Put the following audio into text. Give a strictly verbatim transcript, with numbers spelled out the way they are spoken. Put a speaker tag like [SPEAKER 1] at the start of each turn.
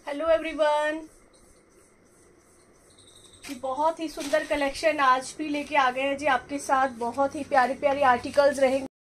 [SPEAKER 1] Hello everyone, जी बहुत ही सुंदर collection आज भी लेके आ गए हैं जी आपके साथ। बहुत ही प्यारी प्यारी आर्टिकल्स रहेंगे